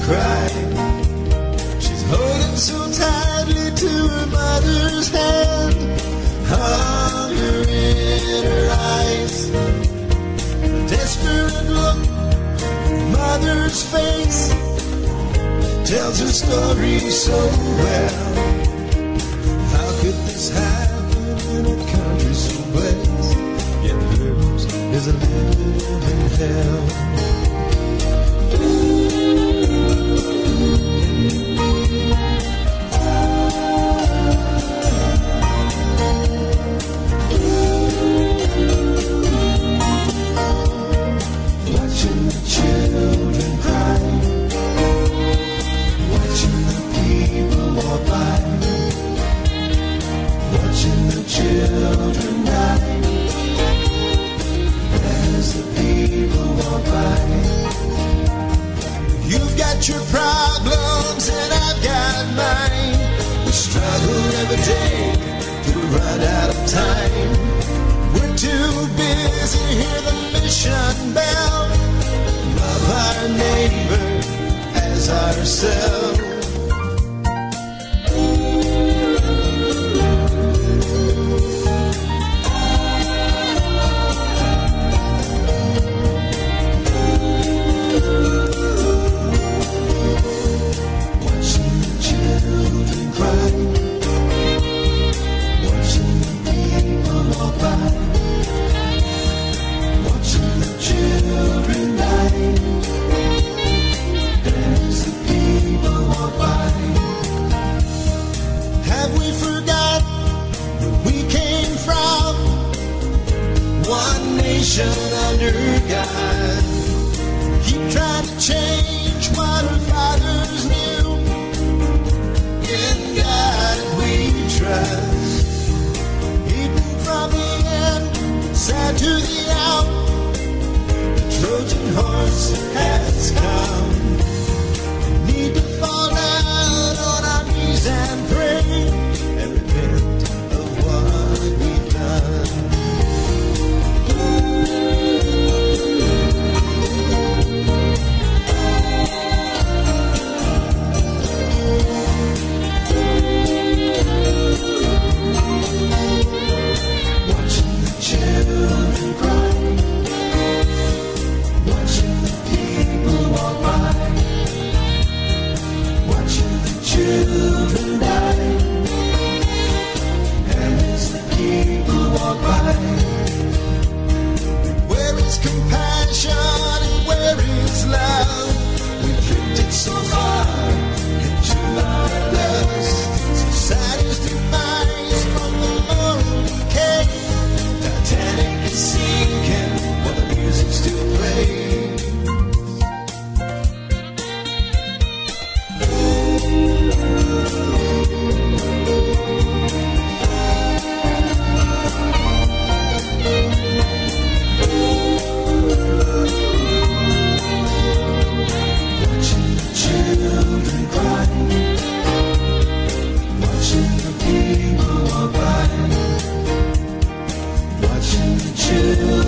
cry. She's holding so tightly to her mother's hand, hunger in her eyes, a desperate look, mother's face tells her story so well. How could this happen in a country so blessed? Yet hers is a living hell. Watching the children cry, watching the people walk by, watching the children die, as the people walk by. You've got your problems and I've got mine. We struggle every day to run out of time. We're too busy to hear the mission bell. Love our neighbor as ourselves. Watching the children cry, watching the people walk by, watching the children die, as the people walk by. Have we forgot where we came from? One nation under God. Keep trying to change what our fathers knew. In God we trust. Eaten from the end, sad to the out. The Trojan horse has come. Need to fall down on our knees and pray and repent of what we've done. Watching the children cry, watching the people walk by, watching the children die, and as the people walk by. Where is compassion and where is love? We've drifted so far into our lust. Society's demise from the moral decay. Titanic is sinking while the music still plays. Watching the children cry, watching the people walk by, watching the children